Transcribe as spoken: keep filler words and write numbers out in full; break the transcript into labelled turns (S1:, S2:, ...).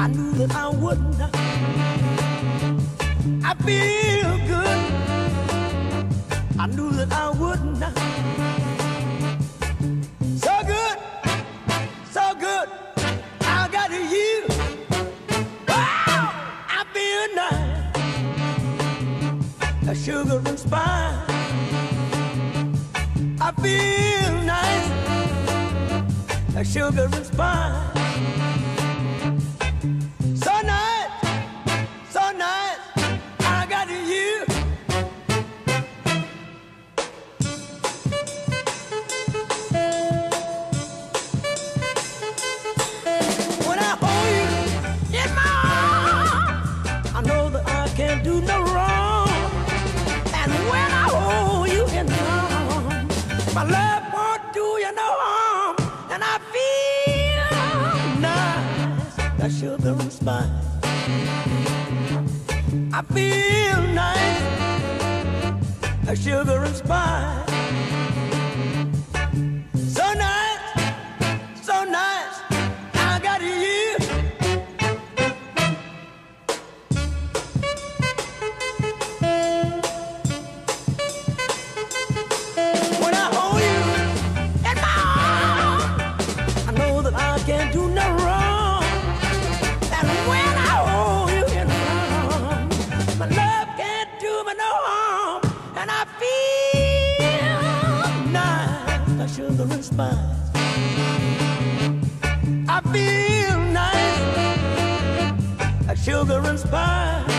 S1: I knew that I wouldn't. I feel good. I knew that I wouldn't. So good, so good. I got you. Wow, I feel nice. A sugar and spice. I feel nice. A sugar and spice. So nice, so nice. I got you. When I hold you in my arms, I know that I can't do no wrong. And when I hold you in my arms, my love won't do you no harm. And I feel nice, that sugar and spice. I feel nice, that sugar and spice. So nice, so nice, I got you. When I hold you in my arms, I know that I can't do no wrong. And when I hold you in my arms, my love can't do me no harm. And I feel nice, like sugar and spice. I feel nice, like sugar and spice.